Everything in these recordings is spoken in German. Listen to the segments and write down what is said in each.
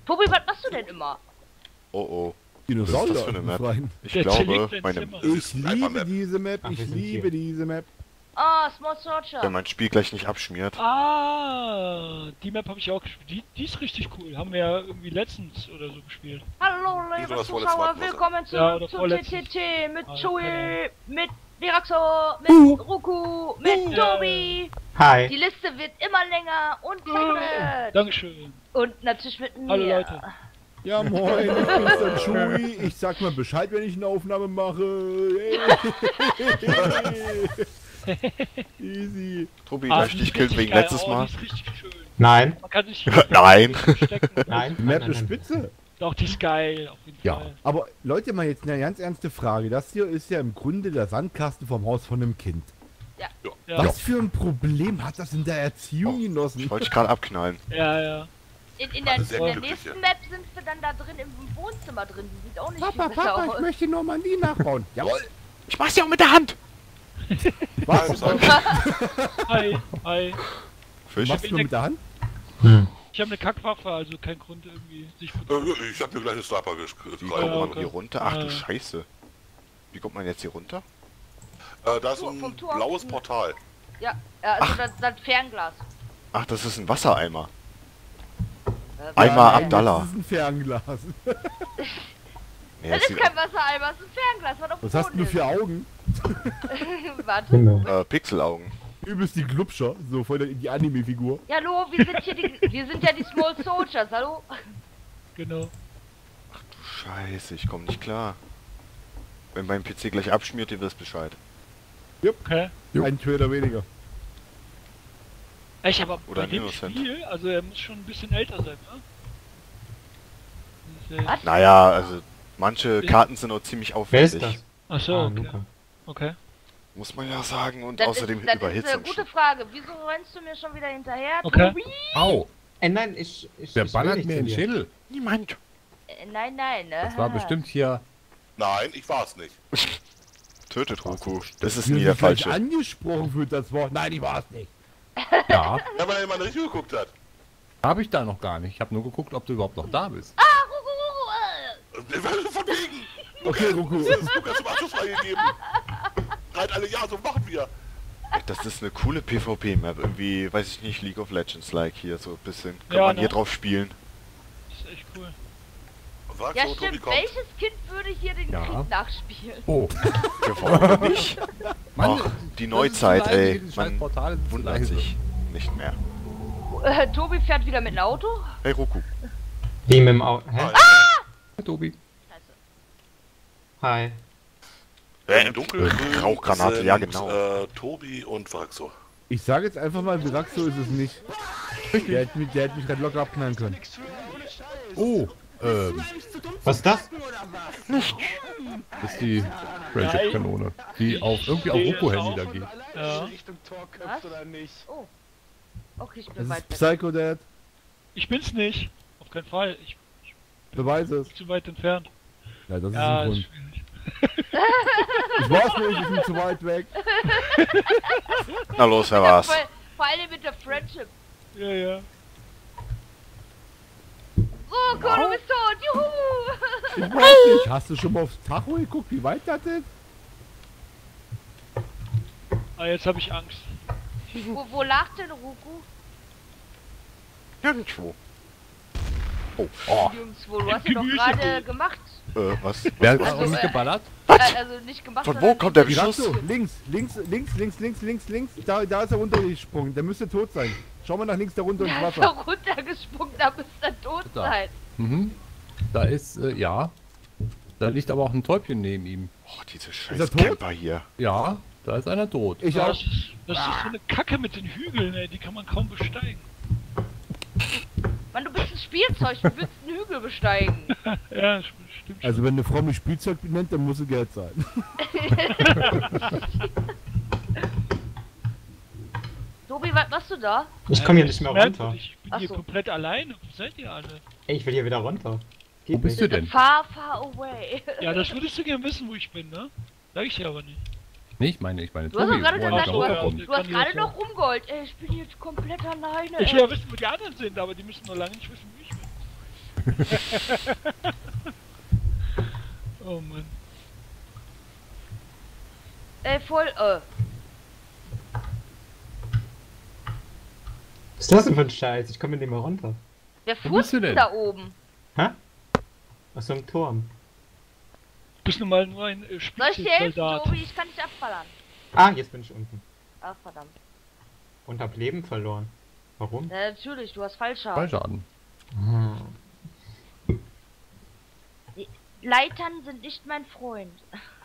Tobi, was machst du denn immer? Oh oh. Dinosaurier Was ist das für eine Map? befreien. Ich Der glaube, zerlegt dein meine, Zimmer. Ich liebe Hypermap. diese Map, Ach, ich wir sind liebe hier. diese Map. Ah, Small Sorcher. wenn mein Spiel gleich nicht abschmiert. Ah, die Map habe ich auch gespielt. Die ist richtig cool. Haben wir ja irgendwie letztens oder so gespielt. Hallo, Wieso liebe das vorletzte Zuschauer, Mal, Klasse? willkommen Ja, oder zu vorletztes. TTT mit Ah, Joey, mit Viraxo, mit Ruku, mit Ja. Tobi. Die Hi. Liste wird immer länger und fett. Dankeschön. Und natürlich mit mir. Hallo, Leute. Ja moin, ich bin's der Chewie. Ich sag mal Bescheid, wenn ich eine Aufnahme mache. Easy. Tobi, Ah, darf ich die dich ist killen richtig wegen geil. letztes Oh, Mal? Die ist richtig schön. Nein. Man kann sich Nein. verstecken. Nein. Die Nein, Map nein, ist nein. spitze. Doch, die ist geil, auf jeden Ja, Fall. aber Leute, mal jetzt eine ganz ernste Frage. Das hier ist ja im Grunde der Sandkasten vom Haus von einem Kind. Ja, Was für ein Problem hat das in der Erziehung genossen? Ich wollte dich gerade abknallen. ja. In der, Eine sehr in der glückliche. nächsten Map sind wir dann da drin im Wohnzimmer drin. Die sieht auch nicht Papa, viel besser Papa, ich aus. möchte Normandie nachbauen. Jawohl. Ich mach's ja auch mit der Hand. Was? Hi, hi. Fisch? Machst du nur mit der Hand? Ich habe eine Kackwaffe, also kein Grund irgendwie sich Ich hab mir gleich eine Sniper Wie gekriegt. kommt man okay. hier runter? Ach du Ja. Scheiße. Wie kommt man jetzt hier runter? Da ist Vom ein Tor. blaues Portal. Ja, also das Fernglas. Ach, das ist ein Wassereimer. Äh, Eimer Nein, Abdallah. Das ist ein Fernglas. Nee, Das das ist sieht, kein Wassereimer, das ist ein Fernglas, was auf dem Was hast Boden du ist. für Augen? Warte. Pixelaugen. Übelst die Glubscher, so voll in die Anime-Figur. Ja, hallo, wir sind ja die Small Soldiers, hallo? Genau. Scheiße, ich komme nicht klar. Wenn mein PC gleich abschmiert, ihr wisst Bescheid. Okay. Jo. Ein Trailer weniger. Echt, aber Oder bei dem Innocent. Spiel, also er muss schon ein bisschen älter sein, ne? Das ist, Was? Naja, also manche Karten sind auch ziemlich Wer ist aufwendig. das? Achso, Ah, okay. Luca. Okay. Muss man ja sagen. Und Das außerdem ist eine Überhitzung. gute Frage. Wieso rennst du mir schon wieder hinterher, Okay. Tobi? Au, Nein, ich der will ballert nicht mir zu in den dir. Schädel. Niemand. Nein, nein, ne? Das war bestimmt hier. Nein, ich war's nicht. Tötet Roku. Das ist Wir nie der sind gleich falsche. angesprochen für das Wort. Nein, ich war's nicht. Ja, Ja, weil er immer nicht geguckt hat. habe ich da noch gar nicht. Ich habe nur geguckt, ob du überhaupt noch da bist. Ah, Von wegen. Okay, Roku. Lukas zum Abschluss freigegeben. Reit alle, ja, so machen wir. Das ist eine coole PvP-Map. Irgendwie, weiß ich nicht, League of Legends-like hier so ein bisschen. Kann Ja, man hier ne? drauf spielen. Das ist echt cool. Sag Ja, so, Tobi stimmt. kommt. Welches Kind würde hier den Ja. Krieg nachspielen? Oh, Ja, warum nicht? Mann, Ach, die das Neuzeit, ist zu leise, ey. diese scheiß Man Portale sind zu wundert leise. sich nicht mehr. Tobi fährt wieder mit dem Auto? Hey Roku. Wie mit dem Auto. Hä? Hey, Tobi. Scheiße. Hi. Im Dunkelgrün Rauchgranate, sind, ja genau. Tobi und Vaxo. Ich sage jetzt einfach mal, Viraxo ist es nicht. Der hätte mich gerade locker abknallen können. Oh, Was ist das? das ist die Ranger-Kanone, die auf irgendwie auf Roku-Handy da geht. Ja. Was? Oh. Okay, ich bin Das weit ist weg. Psycho Dad. Ich bin's nicht. Auf keinen Fall. Ich Beweise es. bin zu weit entfernt. Ja, das ist Ja, ein ist Grund. schwierig. Ich weiß nicht, ich bin zu weit weg. Na los, Herr Ja, was? vor allem mit der Friendship. Ja, ja. Oh, Gott, du bist tot. Juhu! Ich weiß nicht. Hast du schon mal aufs Tacho geguckt, wie weit das ist? Ah, jetzt habe ich Angst. Wo lag denn Ruku? Nirgendwo. Nirgendwo. Du hast ihn doch gerade gemacht. Was? Wer hat Also, uns geballert? Also nicht gemacht, Von wo sondern kommt der Beschuss? Viraxo, links. Da ist er runtergesprungen. Der müsste tot sein. Schau mal nach links da runter ins Da ist er Wasser. runtergesprungen, da müsste er tot Da. sein. Mhm. Da ist, ja. Da liegt aber auch ein Täubchen neben ihm. Oh, diese er scheiß tot? Camper hier. Ja, da ist einer tot. Ich auch. Das ist so eine Kacke mit den Hügeln, ey. Die kann man kaum besteigen. Mann, du bist ein Spielzeug, du willst einen Hügel besteigen. Ja, stimmt schon. Also wenn eine Frau mich Spielzeug nennt, dann muss sie Geld zahlen. Tobi, was machst du da? Ich komme hier nicht mehr runter. Ich bin Ach hier so. komplett alleine. Wo seid ihr alle? Ey, ich will hier wieder runter. Wo bist du denn? Far, far away. Ja, das würdest du gerne wissen, wo ich bin, ne? Sag ich dir aber nicht. Nee, ich meine Du hast doch gerade wo er gesagt, da du hochkommt. hast, du hast gerade noch rumgeholt. Ey, ich bin jetzt komplett alleine. Ich ey. will ja wissen, wo die anderen sind, aber die müssen nur lange nicht wissen, wo ich bin. Oh Mann. Voll, Was ist das denn für ein Scheiß? Ich komme nicht mehr runter. wer Wo bist furzt du denn denn? da oben? Hä? Aus so einem Turm. Du bist nun mal nur ein Soll ich dir helfen, Spielzeugsoldat. Tobi? Ich kann dich abballern. Ah, jetzt bin ich unten. Ach, verdammt. Und hab Leben verloren. Warum? Ja, natürlich, du hast Fallschaden. Fallschaden. Leitern sind nicht mein Freund.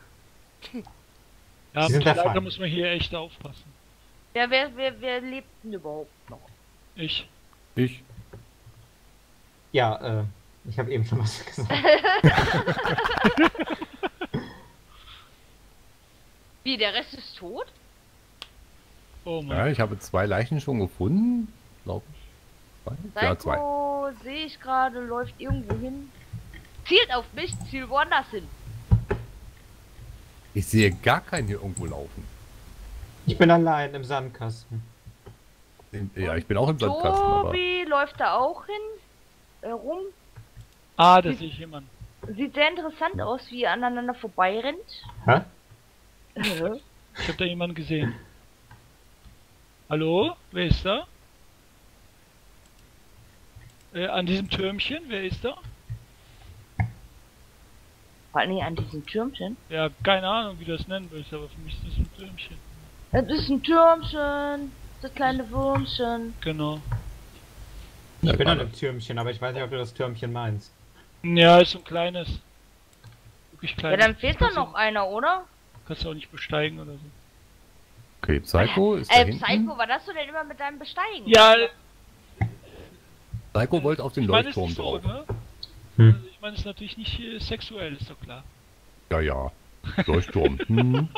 Ja, Sie sind mit der Leiter Feind. muss man hier echt aufpassen. Wer lebt denn überhaupt noch? Ich. Ich. Ja, ich habe eben schon was gesagt. Wie, der Rest ist tot? Oh Mann. Ja, ich habe 2 Leichen schon gefunden. Glaube ich. Ja, 2. Psycho, sehe ich gerade, läuft irgendwo hin. Zielt auf mich, ziel woanders hin. Ich sehe gar keinen hier irgendwo laufen. Ich bin allein im Sandkasten. Ja, ich bin auch im Sandkasten, aber... Tobi läuft da auch hin, rum. Ah, da sehe ich jemanden. Sieht sehr interessant aus, wie er aneinander vorbeirennt. Hä? Ich habe da jemanden gesehen. Hallo? Wer ist da? An diesem Türmchen, wer ist da? Vor allem an diesem Türmchen. Ja, keine Ahnung, wie du das nennen willst, aber für mich ist das ein Türmchen. Das ist ein Türmchen, das kleine Würmchen. Genau. Ich Ja, bin an gerade. einem Türmchen, aber ich weiß nicht, ob du das Türmchen meinst. Ja, ist so ein kleines. Wirklich Ja, kleines. dann fehlt da Kannst du- noch einer, oder? Kannst du auch nicht besteigen oder so. Okay, Psycho ist da hinten. Psycho, was hast du denn immer mit deinem Besteigen? Ja, Psycho wollte auf den ich meine, es Leuchtturm ist so, drauf. ne? Hm. Also ich meine, es ist natürlich nicht sexuell, ist doch klar. Ja, ja. Leuchtturm. Hm.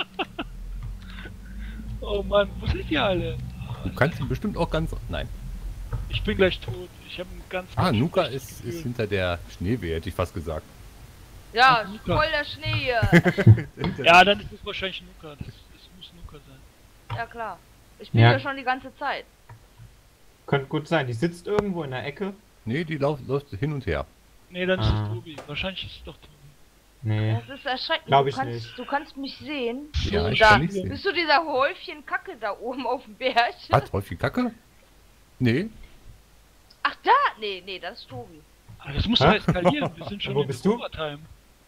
Oh Mann, wo sind die alle? Du kannst ihn bestimmt auch ganz... Nein. Ich bin gleich tot. Ich habe einen ganz... Ah, ganz Nuka schlechtes ist Gefühl. hinter der Schneewehe, hätte ich fast gesagt. Ja, Ach, Luca. voll der Schnee hier. Ja, dann ist es wahrscheinlich Nuka. Das muss Nuka sein. Ja, klar. Ich bin Ja. hier schon die ganze Zeit. Könnte gut sein. Die sitzt irgendwo in der Ecke. Nee, die läuft hin und her. Nee, dann ist Ah. es Tobi. Wahrscheinlich ist es doch Tobi. Nee. Das ist erschreckend. Glaub Du ich kannst, nicht. du kannst mich sehen. Ja, So, ich da. kann nicht sehen. Bist du dieser Häufchen Kacke da oben auf dem Berg? Was? Häufig Kacke? Nee. Ach, da? Nee, das ist Tobi. Aber das muss Hä? ja eskalieren. Wir sind schon Wo in bist du? Overtime.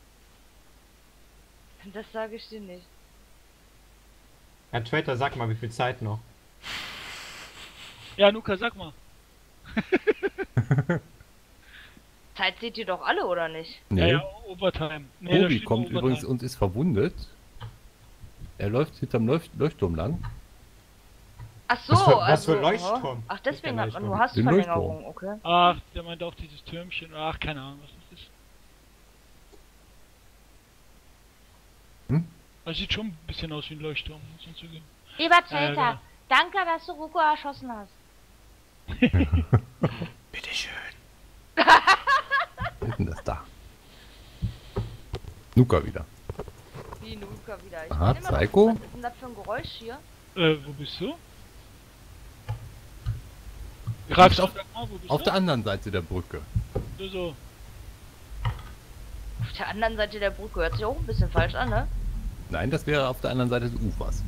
Das sage ich dir nicht. Herr Trader, sag mal, wie viel Zeit noch? Ja, Nuka, sag mal. Zeit seht ihr doch alle, oder nicht? Ja, Nee. ja, Overtime. Nee, da Tobi steht kommt Overtime. übrigens und ist verwundet. Er läuft hinterm Leuchtturm lang. Ach so, Was für also, Leuchtturm? Ach, deswegen Nicht hat der man nur Leuchtturm. Den Hassverlängerung, okay. Ach, der meint auch dieses Türmchen. Ach, keine Ahnung, was das ist. Hm? Das sieht schon ein bisschen aus wie ein Leuchtturm, muss man zugeben. Lieber Zelda, Zelda, danke, dass du Ruko erschossen hast. Bitteschön. Was ist denn das da? Nuka wieder. Wie Nuka wieder. Ich Aha, bin immer noch- Psycho. Was ist denn das für ein Geräusch hier? Wo bist du? Greifst auf- sag mal, wo bist Auf du? der anderen Seite der Brücke. So. Auf der anderen Seite der Brücke hört sich auch ein bisschen falsch an, ne? Nein, das wäre auf der anderen Seite des Ufers.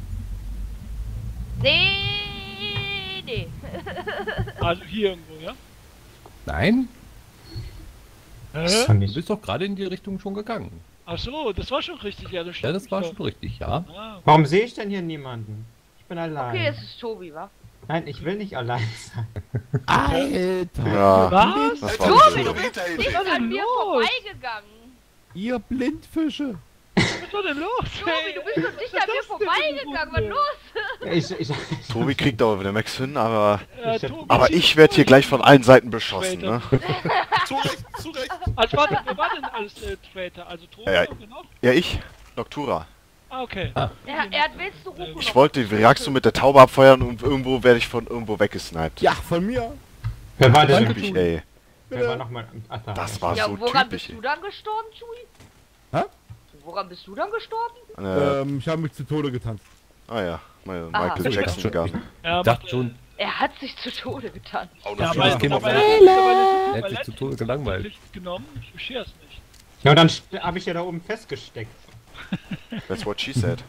Nee. Also hier irgendwo, ja? Nein, Das ist doch Hä? du nicht. bist doch gerade in die Richtung schon gegangen. Ach so, das war schon richtig, ja, das Ja, stimmt. das war schon richtig, ja. Ah, Warum sehe ich denn hier niemanden? Ich bin allein. Okay, es ist Tobi, wa? Nein, ich will nicht allein sein. Alter! Ja, was? das Alter, war Tobi, so. du hinter ihm. Die ist an mir los? vorbeigegangen. Ihr Blindfische! Was war denn los? Tobi, du bist doch nicht an mir vorbeigegangen. Was los? Ich Tobi kriegt aber wieder Max hin, aber Tobi, ich werde hier gleich von allen Seiten beschossen, ne? Zu Recht, zu Recht. Also warte, wer war denn alles Traitor? Also Tobi Ja, und genau? Ja, ich. Noctura. Ah, okay. Er hat willst du Ruko Ich noch? wollte die Reaktion mit der Taube abfeuern und irgendwo werde ich von irgendwo weggesniped. Ja, von mir! Wer war denn? Typisch, ey. Wer war nochmal? Ach, da. Das war Ja, so woran typisch. bist du dann gestorben, Chui? Hä? Woran bist du dann gestorben? Ey. Ich habe mich zu Tode getanzt. Ah ja, Aha. Michael Ich dachte Jackson schon- Gun. Ja, Ich dachte schon, Er hat sich zu Tode getan. Auch Ja, noch weil viel Kind Nummer auf- mittlerweile Er hat sich zu Tode gelangweilt. genommen, ich verstehe es nicht. Ja, und dann habe ich ja da oben festgesteckt. That's what she said.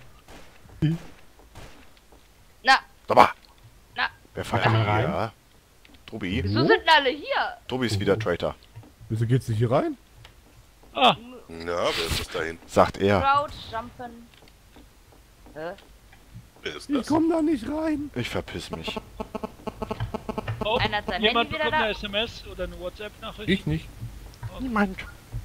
Na, Sag mal! Na. Wer feiert Kann man rein? hier? Tobi? wieso sind denn alle hier? Tobi ist wieder Traitor, Wieso geht's nicht hier rein? Ah, Ja, wer ist das da hinten? sagt er. Crouch, jumpen. Hä? Wer ist Ich das? komm da nicht rein. Ich verpiss mich. oh, Einer hat sein jemand Handy wieder bekommt da. eine SMS oder eine WhatsApp-Nachricht. Ich nicht. Niemand.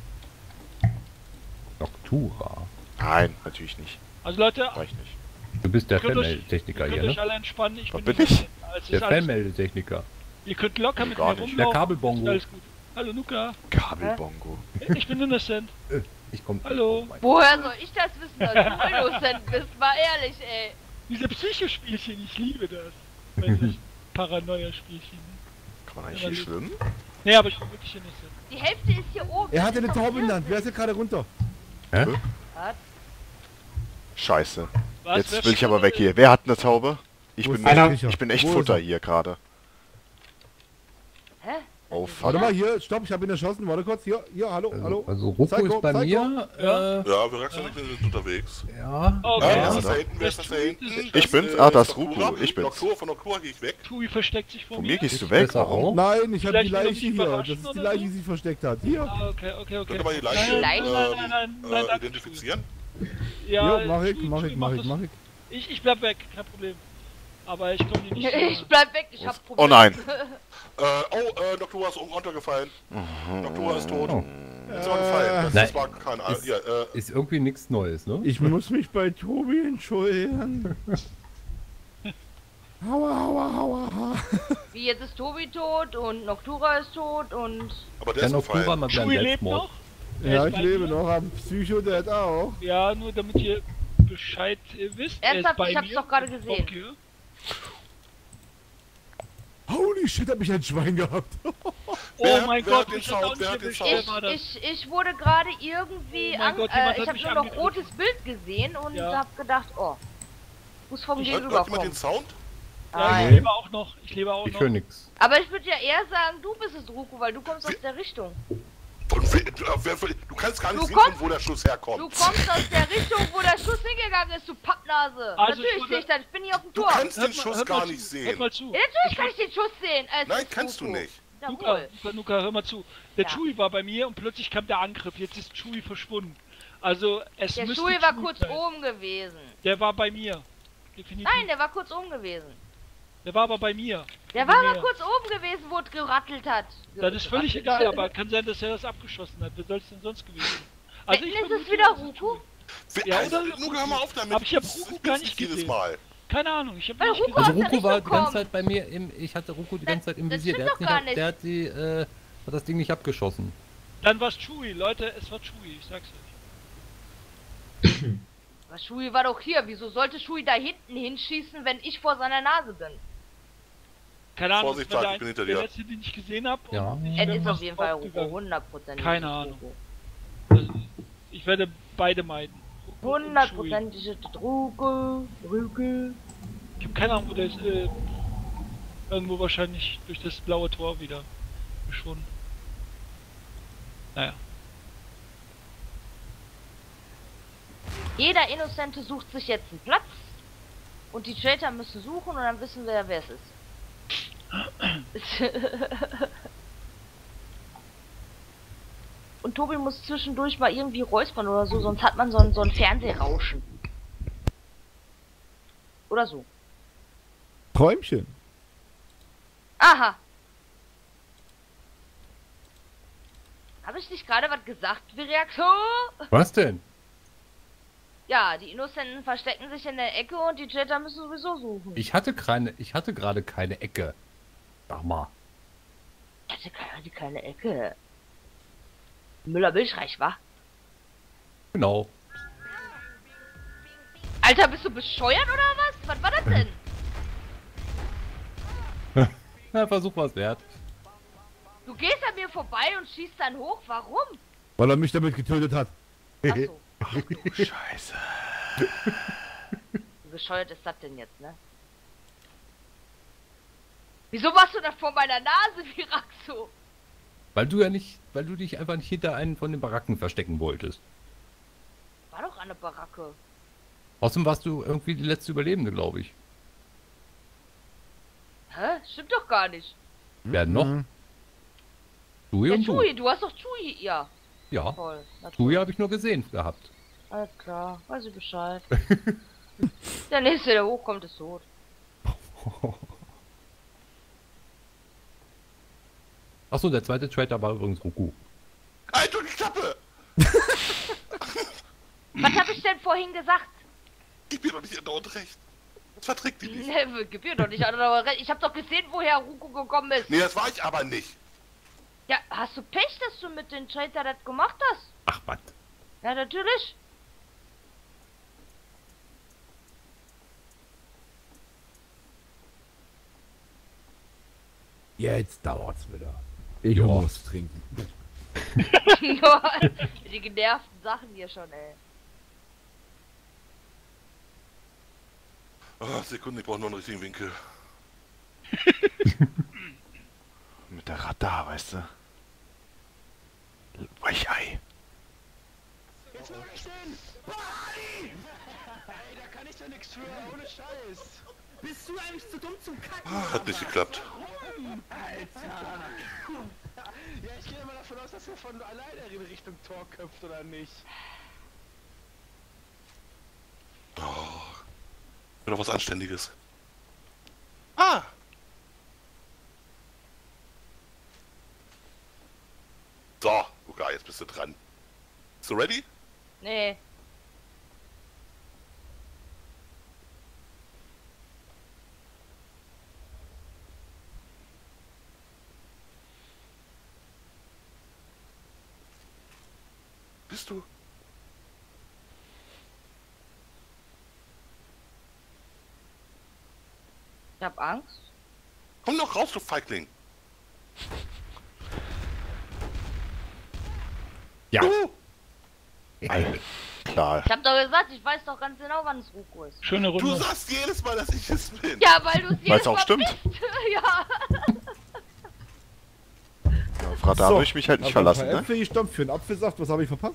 Noctura. Nein, natürlich nicht. Also Leute, War ich nicht. Du bist der ihr könnt euch Fanmeldetechniker hier, euch ne? alle entspannen. Ich Was bin bin ich? Also Der ist alles, Fanmeldetechniker. ihr könnt locker mit mir Gar nicht. rumlaufen. Der Kabelbongo. Ist alles gut. Hallo Luca, Kabelbongo. ich bin Innocent. Ich komm. Hallo. Oh mein- Woher soll ich das wissen, dass du innocent bist? Mal ehrlich, ey. Diese Psychospielchen, ich liebe das. Diese Paranoia-Spielchen. Kann man eigentlich hier schwimmen? Nee, aber ich bin wirklich Innocent. Die Hälfte ist hier oben. Er hatte eine Das ist doch Taube in der Hand. hier. Wer ist hier gerade runter? Hä? Was? Scheiße. Was? Jetzt Wer will ich aber spielt- weg hier. Wer hat eine Taube? Ich Wo bin, ist der Einer- Kriecher? ich bin echt Wo ist Futter er? hier gerade. Hä? Oh Warte fuck. mal, hier, stopp, ich habe ihn erschossen. Warte kurz, hier, hallo, hallo. Also Ruko Psycho, ist bei Psycho. mir. Ja, wir Raxen sind unterwegs. Ja. Okay. Ja, Ja, wer ist das da da. hinten? Wer ist das da hinten? Ich bin's. Ah, das ist Noctura. Ruku. Ich bin's. Noctura, von Noctura gehe ich weg. Tui versteckt sich vor Von mir. mir gehst du Ist weg. besser Warum? auch. Nein, ich habe die Vielleicht will er Leiche mich hier. überraschen Das ist die oder Leiche, so? die sie versteckt hat. Hier. Ah, okay. Könnt ihr mal die Leiche Leiche? Nein, danke. identifizieren? Ja, Jo, mach ich, Tui, mach Tui, ich, mach ich, das. mach ich. Ich bleib weg, kein Problem. Aber ich komme hier nicht Ich bleib weg, ich hab Oh Probleme. nein. Noctura ist oben runtergefallen. Noctura ist tot. Oh. Ist aber gefallen. Nein. Das war kein... Ist- Ja, Ist irgendwie nichts Neues, ne? Ich muss mich bei Tobi entschuldigen. Aua. Wie, jetzt ist Tobi tot und Noctura ist tot und... aber der Der ist Noctura gefallen. mal seinen Tui lebt Selbstmord. noch? Er Ja, ist ich bei lebe mir? noch am Psycho-Dad auch. Ja, nur damit ihr Bescheid wisst. er ist Ernsthaft, bei ich hab's mir. doch gerade gesehen. Okay. Holy shit, hab ich ein Schwein gehabt. Wer- Oh mein wer Gott, hat den ich hab Sound? auch Wer nicht hat den erwischt. Sound? Wer war das? Ich wurde gerade irgendwie... Oh mein Gott, jemand hat ich habe mich nur noch angegriffen. rotes Bild gesehen und Ja. hab gedacht, oh... Muss vom Hört Gegenüber jemand den kommen. Sound? Ja, ich Nein. lebe auch noch. Ich lebe auch Ich noch. höre nix. Aber ich würde ja eher sagen, du bist es, Ruku, weil du kommst aus der Richtung. Du kannst gar nicht Du sehen, kommst- von wo der Schuss herkommt. Du kommst aus der Richtung, wo der Schuss hingegangen ist, du Pappnase. Also, Natürlich ich sehe ich das, ich bin hier auf dem Du Tor. kannst den Hört Schuss mal gar zu, nicht Hört sehen. mal zu. Ja, natürlich kann ich den Schuss sehen. Nein, kannst du nicht. Jawohl. Luca, hör mal zu. Der Ja. Chui war bei mir und plötzlich kam der Angriff. Jetzt ist Chui verschwunden. Also, es Der müsste Schui war Chui kurz sein. oben gewesen. Der war bei mir. Definitiv. Nein, der war kurz oben gewesen. Der war aber bei mir. Der Bei war mir. aber kurz oben gewesen, wo es gerattelt hat. Das ist völlig Gerattelt. egal, aber kann sein, dass er das abgeschossen hat. Wer soll es denn sonst gewesen sein? Also Wetten, ist vermute, es wieder dass Ruku? Chui. Ja, oder? Nur hör mal auf damit. Aber ich hab Das Ruku ist gar nicht nicht jedes gesehen. Mal. Keine Ahnung, ich habe Weil nicht Ruku gesehen. Also aus der Ruko war Richtung die ganze kommt. Zeit bei mir im. Ich hatte Ruko die ganze Zeit im das Visier. Der stimmt doch gar der hat das Ding nicht abgeschossen. Dann war es Chui, Leute, es war Chui, ich sag's euch. Aber Schui war doch hier. Wieso sollte Schui da hinten hinschießen, wenn ich vor seiner Nase bin? Keine Ahnung, Vorsicht, das war Tag, ich bin hinter der dir. letzte, den ich gesehen habe. Ja. Es ist auf jeden Fall Ruku, 100%. Keine Ahnung. Also, ich werde beide meiden. Ruku und Chui. 100%ige Ruku. Ich habe keine Ahnung, wo der ist. Irgendwo wahrscheinlich durch das blaue Tor wieder verschwunden. Naja. Jeder Innocente sucht sich jetzt einen Platz. Und die Traitor müssen suchen und dann wissen wir, wer es ist. Und Tobi muss zwischendurch mal irgendwie räuspern oder so, sonst hat man so ein Fernsehrauschen. Oder so. Träumchen. Aha. Habe ich nicht gerade was gesagt, wie Reaktor? Was denn? Ja, die Innocenten verstecken sich in der Ecke und die Traitor müssen sowieso suchen. Ich hatte gerade keine Ecke. Sag mal. Ich hatte keine Ecke. Müller-Milchreich, wa? Genau. Alter, bist du bescheuert oder was? Was war das denn? Na, Versuch was wert. Du gehst an mir vorbei und schießt dann hoch. Warum? Weil er mich damit getötet hat. Achso. Scheiße. Wie bescheuert ist das denn jetzt, ne? Wieso machst du das vor meiner Nase, Viraxo? Weil du dich einfach nicht hinter einen von den Baracken verstecken wolltest. War doch eine Baracke. Außerdem warst du irgendwie die letzte Überlebende, glaube ich. Hä? Stimmt doch gar nicht. Wer noch? Chewie Ja, und du. Chewie, du hast doch Chewie. Ja, Ja, voll. Na toll. Chewie habe ich nur gesehen gehabt. Alles klar, weiß ich Bescheid. Der nächste, der hochkommt, ist tot. Achso, der zweite Traitor war übrigens Ruku. Halt doch die Klappe! Was hab ich denn vorhin gesagt? Gib mir doch nicht andauernd recht. Das verträgt die nicht. Ne, gib mir doch nicht an, aber ich hab doch gesehen, woher Ruku gekommen ist. Nee, das war ich aber nicht. Ja, hast du Pech, dass du mit den Traitor das gemacht hast? Ach, was? Ja, natürlich. Jetzt dauert's wieder. Ich Ja. muss trinken. Nur die genervten Sachen hier schon, ey. Oh, Sekunde, ich brauche nur einen richtigen Winkel. Mit der Radar, weißt du. Weichei. Jetzt mach ich den! Ey, da kann ich doch nichts für, ohne Scheiß! Bist du eigentlich zu dumm zum Kacken? Hat nicht geklappt. Alter! Ja, ich gehe mal davon aus, dass er von alleine in Richtung Tor köpft, oder nicht? Oder was Anständiges. Ah! So, Luca, jetzt bist du dran. Bist du ready? Nee. Bist du? Ich hab Angst. Komm doch raus, du Feigling! Ja. Klar. Ich hab doch gesagt, ich weiß doch ganz genau, wann es Ruko ist. Schöne Du Runde. sagst jedes Mal, dass ich es bin! Ja, weil du es jedes auch Mal stimmt. bist. Ja. Ja, auf Radar habe ich mich halt nicht verlassen, ne? Äpfel gestampft für einen Apfelsaft, was habe ich verpasst?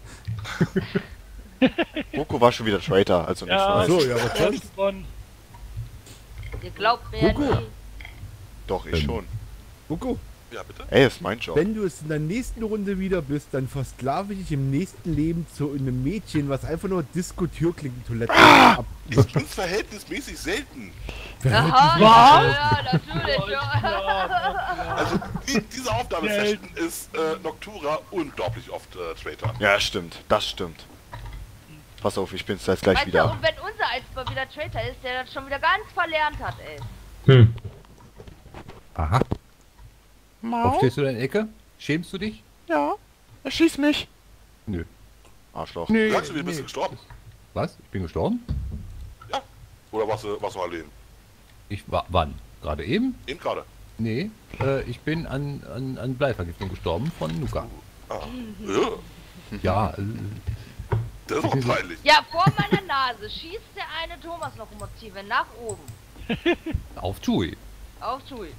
Ruku war schon wieder Traitor, also nicht Ja, weiß. So, ja, was sonst? gewonnen. Ihr glaubt mir ja Kuckuck. nie. Doch, ich schon. Kuckuck, Ja, bitte? Ey, ist mein Job. wenn du es in der nächsten Runde wieder bist, dann versklave ich dich im nächsten Leben zu einem Mädchen, was einfach nur Disco-Türklinkentoilette ab. Ich bin's verhältnismäßig selten. Aha, ja, natürlich. Ja. Also, diese Aufnahmesession ist Noctura unglaublich oft Traitor. Ja, stimmt. Das stimmt. Pass auf, ich bin's jetzt gleich Weißt du, wieder. und wenn unser eins mal wieder Traitor ist, der das schon wieder ganz verlernt hat, ey. Hm. Aha. Aufstehst du in der Ecke? Schämst du dich? Ja, er schießt mich. Nö. Arschloch. Nee. Sagst du, wie bist du gestorben? Was? Ich bin gestorben? Oder warst du allein? Ich war, wann? Gerade eben? Eben gerade. Nee, ich bin an Bleivergiftung gestorben von Nuka. Ah. Ja, Das ist auch peinlich. Ja, vor meiner Nase schießt der eine Thomas-Lokomotive nach oben. auf Chewie. Auf Chewie.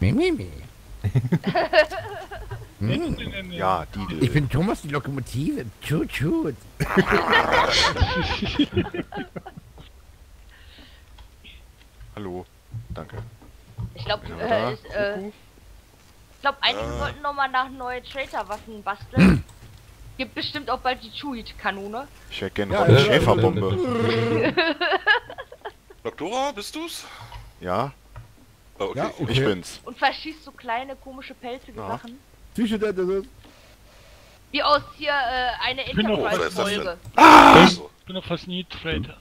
Ja, Didel. Ich bin Thomas die Lokomotive. Tschut, tschut. Hallo. Danke. Ich glaube, Bin aber da. einige sollten nochmal nach neue Traitor-Waffen basteln. Gibt bestimmt auch bald die Chewie-Kanone. Ich hätte gerne Ja, eine ja, Schäferbombe. Noctura, bist du's? Ja, Oh, okay. Ja, okay. ich bin's. Und verschießt so kleine, komische, pelzige Ja. Sachen. Psychodetektiv. Wie aus hier eine bin doch- Was ist das denn? Enterprise-Folge. Also, Ich bin doch fast nie Traitor.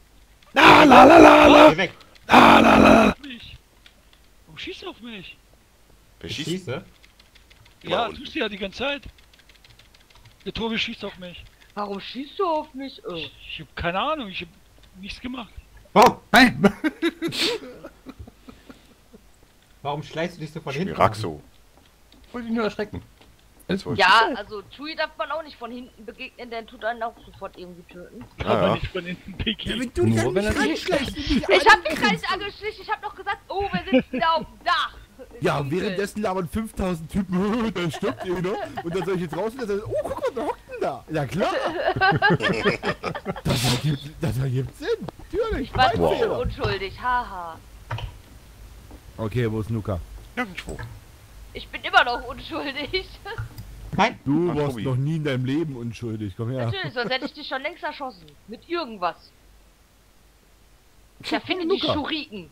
Geh weg. Mich. Warum schießt du auf mich? Wer Ich schießt? schieße. Ja, unten. tust du ja die ganze Zeit. Der Tobi schießt auf mich. Warum schießt du auf mich? Ich hab keine Ahnung, ich hab nichts gemacht. Oh, nein! Warum schleichst du dich so von hinten? Miraxo. Wollte ich nur erschrecken. Alles gut. Ja, also Chewie darf man auch nicht von hinten begegnen, der tut einen auch sofort irgendwie töten. Aber ja. nicht von hinten Ja, Piki. wenn du Nur dich wenn nicht er sich- ranschleichst und dich Ich hab mich gar angrinst. nicht angeschlichen, ich hab doch gesagt, oh, wir sitzen da auf dem Dach. Ja, Dunkel. währenddessen labern 5000 Typen, da stirbt einer. Und dann soll ich jetzt raus und dann sagen, oh, guck mal, wer hockt denn da? Ja, klar. das ergibt Sinn. Natürlich. Ich war Mein so Fehler. unschuldig, haha. Okay, wo ist Nuka? Nirgendwo. Ich bin immer noch unschuldig. Nein. Du Ach, warst Tobi. noch nie in deinem Leben unschuldig. Komm her. Natürlich, sonst hätte ich dich schon längst erschossen. Mit irgendwas. Ich erfinde die Luca. Schuriken.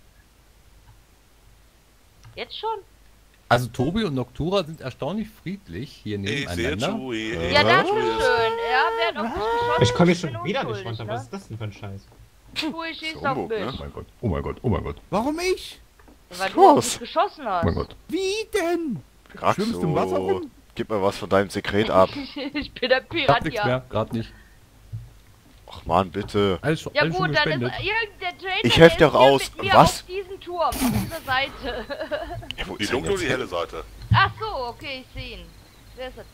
Jetzt schon? Also Tobi und Noctura sind erstaunlich friedlich hier Ich sehe nebeneinander. Chewie. Ja, danke schön. Ja, wer hat auf mich geschossen? Ich komme hier bin schon wieder nicht unschuldig, runter. ne? Was ist das denn für ein Scheiß? Chewie schießt So auf Humbug, ne? mich. Oh mein Gott, oh mein Gott, oh mein Gott, Warum ich? Weil du auf Was? mich geschossen oh hast. mein Gott. Wie denn? Ach Schwimmst so. du im Wasser rum? Gib mir was von deinem Sekret ab. Ich bin der Grad nichts Piranha. mehr, grad nicht. Ach man, bitte. Alles, Ja alles schon gut, dann ist gespendet. irgendein Traitor, Ich helf der dir ist hier aus. mit mir Was? auf diesen Turm, auf dieser Seite. Ja, wo Die ist er dunkle und die jetzt? helle Seite. Ach so, okay, ich sehe ihn. Wer ist das?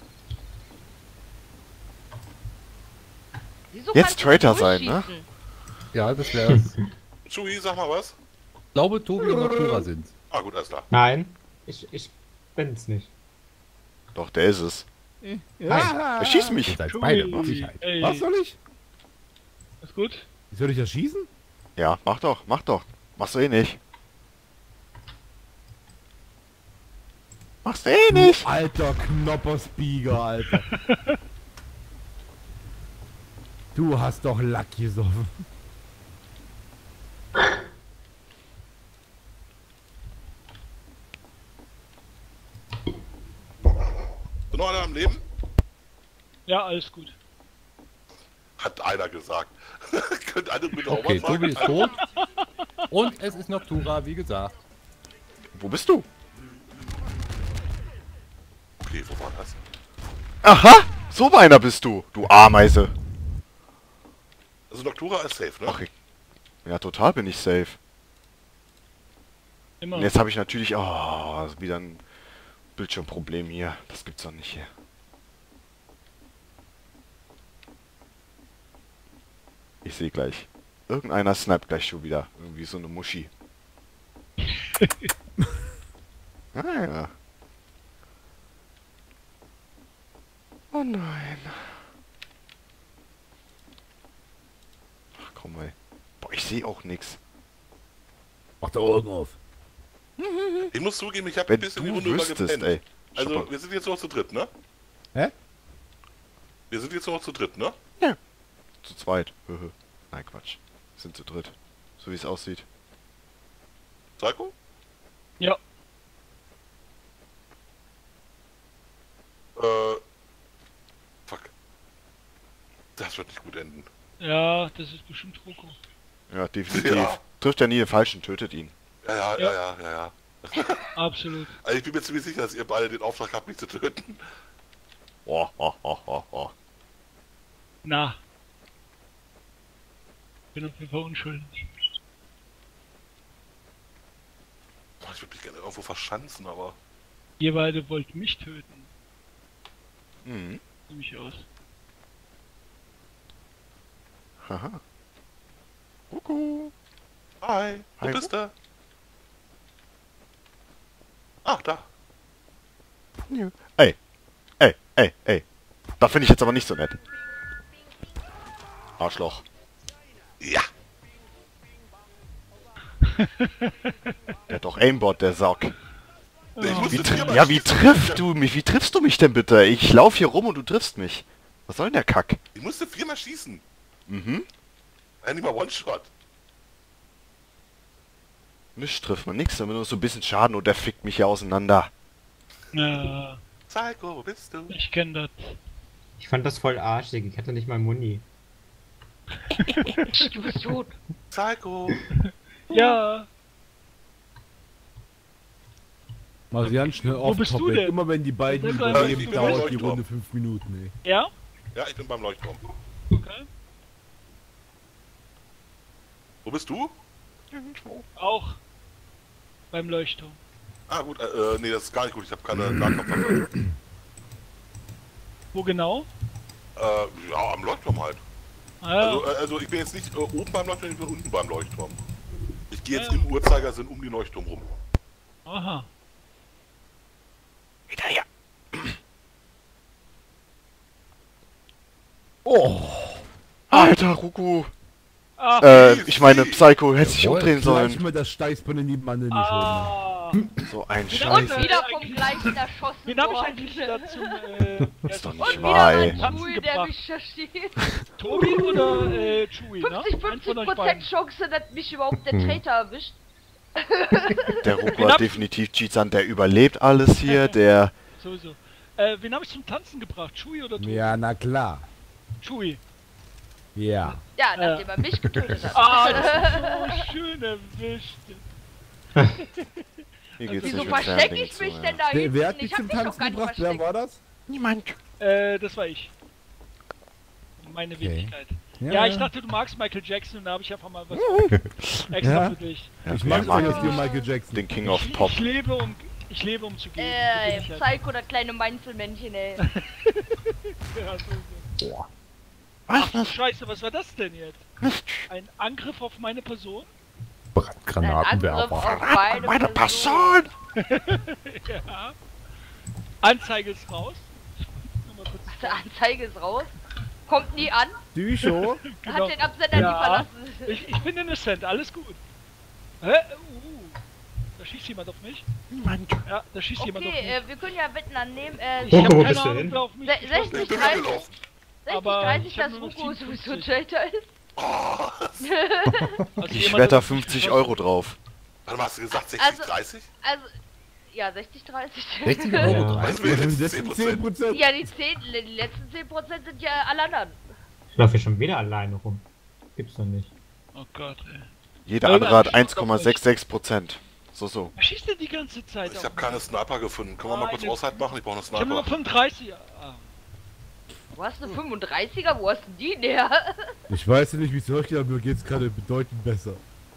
Wieso Jetzt kannst du Traitor nicht sein, ne? durchschießen? Ja, das wäre es. Ich Chewie, sag mal was. glaube, Tobi und Noctura sind. Ah, gut, alles klar. Nein. Ich bin's nicht. Doch, der ist es. Ja. Er schießt mich. Ihr seid beide, mit Chewie, Sicherheit. ey, Was soll ich? ist gut? Soll ich erschießen? Ja, mach doch, mach doch. Machst du eh nicht. Machst du eh nicht. Alter Knoppersbieger, Alter. Du hast doch Lack gesoffen. Sind noch einer am Leben? Ja, alles gut. Hat einer gesagt. Könnt einer bitte auch Okay, mal sagen? Tobi ist tot. Und es ist Noctura, wie gesagt. Wo bist du? Okay, wo war das? Aha! So einer bist du, du Ameise. Also Noctura ist safe, ne? Ach, ja, total bin ich safe. Immer. Und jetzt habe ich natürlich... Oh, wieder ein Bildschirmproblem hier. Das gibt's doch nicht hier. Ich sehe gleich. Irgendeiner sniped gleich schon wieder. Irgendwie so eine Muschi. Ah ja. Oh nein. Ach komm mal. Boah, ich sehe auch nix. Mach die Augen auf. Ich muss zugeben, ich habe ein Wenn bisschen die du Runde wüsstest, übergepennt. ey. Also, wir sind jetzt noch zu dritt, ne? Hä? Wir sind jetzt noch zu dritt, ne? Zu zweit. Nein, Quatsch. Wir sind zu dritt. So wie es aussieht. Psycho? Ja, Fuck. Das wird nicht gut enden. ja, das ist bestimmt Roko. Ja, definitiv. Ja. Trifft ja nie den Falschen, tötet ihn. Ja. Absolut. Also ich bin mir ziemlich sicher, dass ihr beide den Auftrag habt, mich zu töten. Oh. Na. Bin auf jeden Fall unschuldig. Boah, ich würde mich gerne irgendwo verschanzen, aber... Ihr beide wollt mich töten. Mhm. Nehme ich aus. Haha. Kuckuck. Hi, wo Hi, bist du? Ah, da. Ey. Da finde ich jetzt aber nicht so nett. Arschloch. Ja. Der hat doch Aimbot, der Sack. Ich musste viermal Ja, wie schießen. triffst du mich? Wie triffst du mich denn bitte? Ich laufe hier rum und du triffst mich. Was soll denn der Kack? Ich musste viermal schießen. Mhm. Nicht mal One-Shot. Mich trifft man nix, aber nur so ein bisschen Schaden und der fickt mich hier auseinander. Ja, Psycho, wo bist du? ich kenne das. Ich fand das voll arschig. Ich hatte nicht mal Muni. Du bist tot. Psycho. Ja, Mal ganz schnell Wo bist du off-topic. denn? Immer wenn die beiden Ich bin überleben, beim dauert die Leuchtturm. Runde 5 Minuten, ey. ja, Ja, ich bin beim Leuchtturm. okay. Wo bist du? Auch beim Leuchtturm. Ah gut, nee, das ist gar nicht gut. Ich habe keine Nahkampfwaffe. Wo genau? Ja, am Leuchtturm halt. Ah, ja. Also ich bin jetzt nicht oben beim Leuchtturm, ich bin unten beim Leuchtturm. Ich gehe jetzt Ja. im Uhrzeigersinn um den Leuchtturm rum. Aha. Wieder her. Oh, Alter, Ruku. Ah, Ich meine, Psycho hätte sich umdrehen gleich sollen. mal das Steißbein in die Mann in die Schulter. ah. So ein Und Scheiß. wieder- Wieder vom gleichen erschossen Wen habe ich worden. eigentlich da zum, Ist doch Und nicht wieder wahr, mal ey. Tanzen Chewie, der gebracht. mich versteht. Tobi oder Chewie, ne? 50% Chance, dass mich überhaupt der Traitor erwischt. Der Ruku hat definitiv Cheats an, der überlebt alles hier, der... Sowieso. Wen habe ich zum Tanzen gebracht? Chewie oder Tobi? Ja, na klar. Chewie. Ja. Ja, nachdem er mich getötet hat. Ah, das ist so schön erwischt. Hier geht's Wieso nicht mit verstecke Fernlingen ich zu, mich ja. denn da Wer hinten? hat dich Ich hab zum mich doch Tanzen gar nicht gebracht? Wer versteckt. war das? Niemand. Das war ich. Meine Okay. Wenigkeit. Ja, ich dachte, du magst Michael Jackson und da habe ich einfach mal was extra Ja. für dich. Ja, Ich wer mag mag das dir Michael Jackson. den King of Pop. Ich lebe um zu gehen. So bin ich halt. Psycho, das kleine Meinzelmännchen, ey. Ja, so. Ach, Scheiße, was war das denn jetzt? Ein Angriff auf meine Person? Ein Angriff Brandgranatenwerfer. auf Meine Person! Ja. Anzeige ist raus. Nur mal kurz. Die Anzeige ist raus. Kommt nie an. Psycho? Genau. Hat den Absender Ja. nie verlassen. Ich bin innocent, alles gut. Hä? Da schießt jemand auf mich. Niemand. Ja, da schießt jemand auf mich. Okay, wir können ja Wetten annehmen. Ich habe Wo keine bist du Ahnung, hin? wer auf mich 60, Ich bin 30, weggelaufen. 60, Aber 30, ich hab dass nur noch Ruko sowieso 57. Traitor ist. Also Ich jemand wette hat- 50 Euro drauf. Warte mal, hast du gesagt 60, Also- 30? Also, ja, 60, 30. 60 Ja. Euro Was 30. will Das jetzt sind 10%? 10%. Ja, die letzten 10% sind ja alle anderen. Ich laufe hier schon wieder alleine rum. Gibt's doch nicht. Oh Gott, ey. Jeder andere hat 1,66%. So. Wer schießt denn die ganze Zeit Ich auf habe mich? keine Sniper gefunden. Können wir mal kurz Meine Aushalt machen? Ich brauche eine Ich habe nur Sniper. 35. Ah. Wo hast du 35er? Wo hast du die näher? Ich weiß ja nicht, wie es euch geht, aber mir geht's gerade bedeutend besser.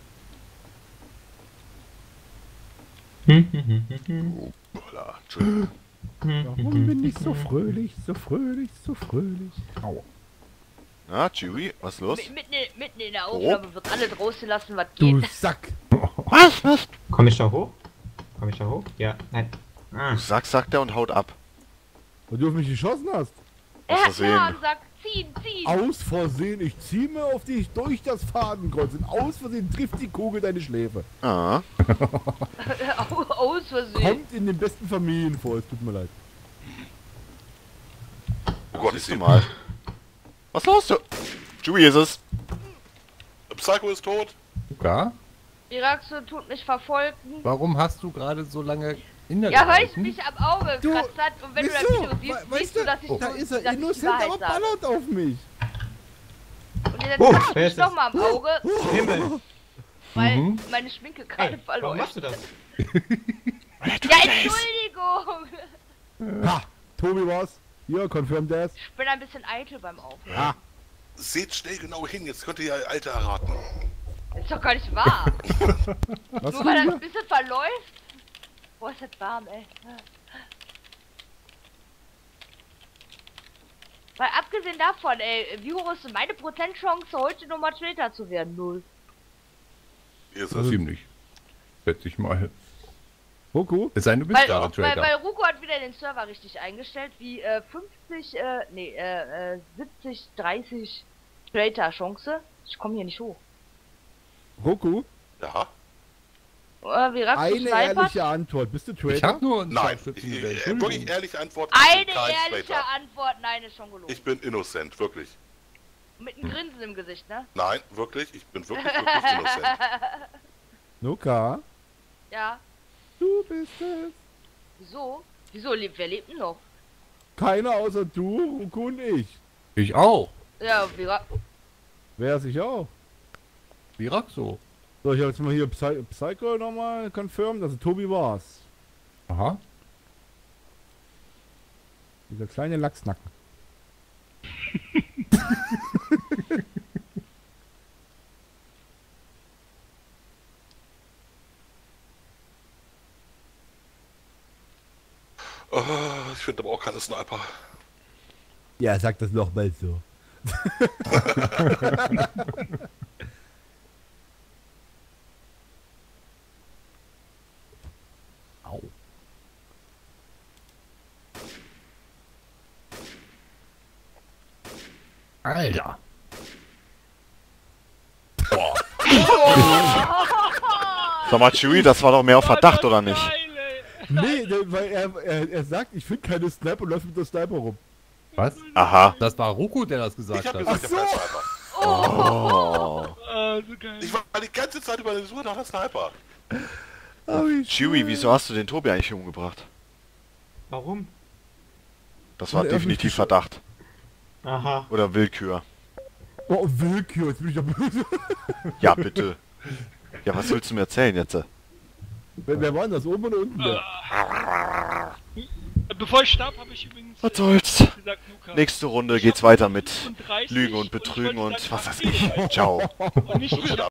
Hoppla, Entschuldigung. Warum bin ich so fröhlich, so fröhlich, so fröhlich? Na, Chewie, was ist los? Mitten in der Aufnahme wird alle draußen lassen, was Du geht. Sack! Was? Komm ich da hoch? Komm ich da hoch? Ja, nein. Ah. Du sagst, sagt er und haut ab. Und du auf mich geschossen hast. Er hat Versehen. ja und sagt, ziehen. Aus Versehen, ich zieh mir auf dich durch das Fadenkreuz und aus Versehen trifft die Kugel deine Schläfe. Ah, Aus Versehen. Kommt in den besten Familien vor, es tut mir leid. Oh Gott, ich siehst du sehe mal. Was los? Du? Chewie ist es. Psycho ist tot. Luca, Iraxo tut mich verfolgen. warum hast du gerade so lange in der Ja, weil ich mich am Auge Du, gekratzt hat und wenn du das wieso? Video siehst, Weißt siehst du, dass ich, da so- ist er dass ich die innocent, aber Wahrheit sage. ballert auf mich. Und jetzt Oh, hab ich wer mich ist das? nochmal am Auge, Himmel! weil meine Schminke gerade Ey, verläuft. warum machst du das? Ja, Entschuldigung! Ha! Tobi war's. Hier, confirm das. Ich bin ein bisschen eitel beim Aufnehmen. Ha! Seht schnell genau hin, jetzt könnt ihr ja Alter erraten. Das ist doch gar nicht wahr. Was Nur weil das Tobi? ein bisschen verläuft. Boah, ist das warm, ey. Weil abgesehen davon, ey, wie hoch ist denn meine Prozentchance, heute nochmal Traitor zu werden? 0. Ihr seid ziemlich. Schätze ich mal. Goku? Es sei denn, du bist Weil, da, Trader. weil Ruko hat wieder den Server richtig eingestellt, wie 70, 30 Traitor-Chance. Ich komme hier nicht hoch. Goku? Ja? Wie Raxus Eine snipert? ehrliche Antwort. Bist du Ich Trader? hab nur einen Nein. Scharfschützenmodell. Wirklich Entschuldigung. ehrliche Antwort. ich bin Eine kein ehrliche Traitor. Antwort, nein, ist schon gelogen. Ich bin innocent, wirklich. Mit einem Grinsen im Gesicht, ne? Nein, wirklich. Ich bin wirklich innocent. Luca? Ja. Du bist es. Wieso? Wer lebt denn noch? Keiner außer du, Goku und ich. Ich auch. Ja, Wer sich auch? Wie Raxo. So, ich habe jetzt mal hier Psycho nochmal confirmed. Also Tobi war's. Aha. Dieser kleine Lachsnacken. Ich finde aber auch keine Sniper. Ja, sag das nochmal so. Au. Alter. Sag mal, Chewie, das war doch mehr auf Verdacht, oder nicht? Nee, weil er sagt, ich finde keine Sniper und läuft mit der Sniper rum. Was? Aha. Das war Roku, der das gesagt Ich hab hat. gesagt, der Sniper. Oh. Ah, so geil. Ich war die ganze Zeit über der Suche nach der Sniper. Chewie, wieso hast du den Tobi eigentlich umgebracht? Warum? Das war Weil er definitiv mich Verdacht. Aha. Oder Willkür. Oh, Willkür, jetzt bin ich ja böse. Ja, bitte. Ja, was willst du mir erzählen jetzt? Wer war denn das, oben oder unten? Bevor ich starb, habe ich übrigens Was soll's? gesagt, Luca. Nächste Runde geht's weiter mit 35 Lügen und Betrügen ich und wollte was sagen, weiß ich. Ciao. Und nicht